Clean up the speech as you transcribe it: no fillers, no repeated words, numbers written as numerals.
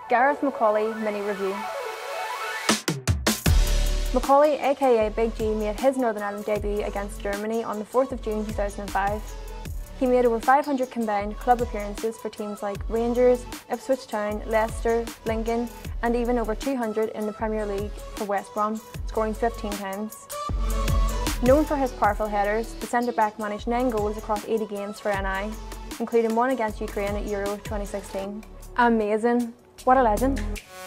Gareth McAuley mini review. McAuley, aka Big G, made his Northern Ireland debut against Germany on the 4th of June 2005. He made over 500 combined club appearances for teams like Rangers, Ipswich Town, Leicester, Lincoln, and even over 200 in the Premier League for West Brom, scoring 15 times. Known for his powerful headers, the centre-back managed 9 goals across 80 games for NI, including one against Ukraine at Euro 2016. Amazing! What a legend!